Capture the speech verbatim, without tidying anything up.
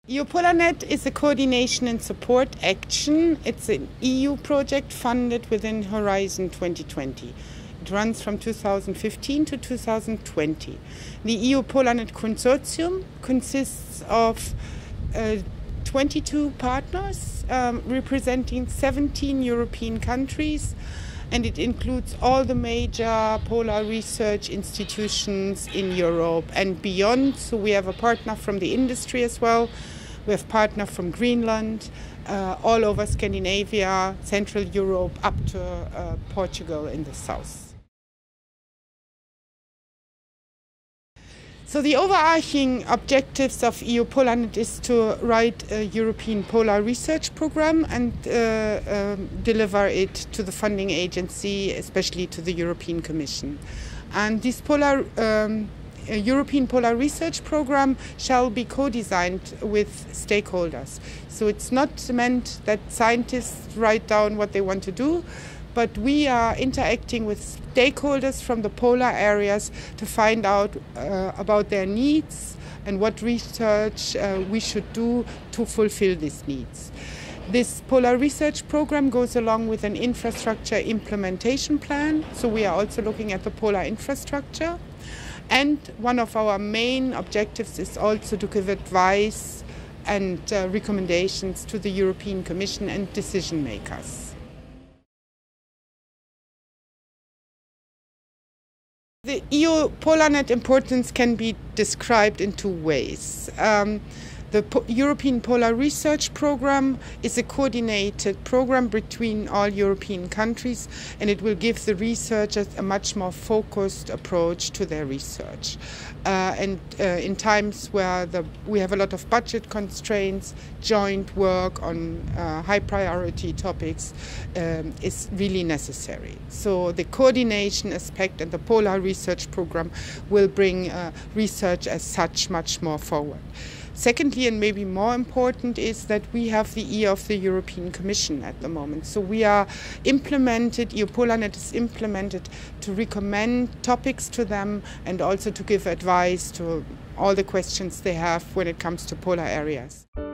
EUPolarNet is a coordination and support action. It's an E U project funded within Horizon twenty twenty. It runs from two thousand fifteen to two thousand twenty. The EUPolarNet consortium consists of uh, twenty-two partners um, representing seventeen European countries, and it includes all the major polar research institutions in Europe and beyond. So we have a partner from the industry as well. We have partners from Greenland, uh, all over Scandinavia, Central Europe, up to uh, Portugal in the south. So the overarching objectives of EUPolarNet is to write a European Polar Research Program and uh, um, deliver it to the funding agency, especially to the European Commission. And this polar, um, European Polar Research Program shall be co-designed with stakeholders. So it's not meant that scientists write down what they want to do, but we are interacting with stakeholders from the polar areas to find out uh, about their needs and what research uh, we should do to fulfill these needs. This Polar Research Program goes along with an infrastructure implementation plan, so we are also looking at the polar infrastructure. And one of our main objectives is also to give advice and uh, recommendations to the European Commission and decision makers. The EUPolarNet importance can be described in two ways. Um, the po European Polar Research Program is a coordinated program between all European countries, and it will give the researchers a much more focused approach to their research. Uh, and uh, in times where the, we have a lot of budget constraints, joint work on uh, high priority topics um, is really necessary. So the coordination aspect and the Polar Research Program will bring uh, research as such much more forward. Secondly, and maybe more important, is that we have the ear of the European Commission at the moment. So we are implemented, EUPolarNet is implemented to recommend topics to them and also to give advice to all the questions they have when it comes to polar areas.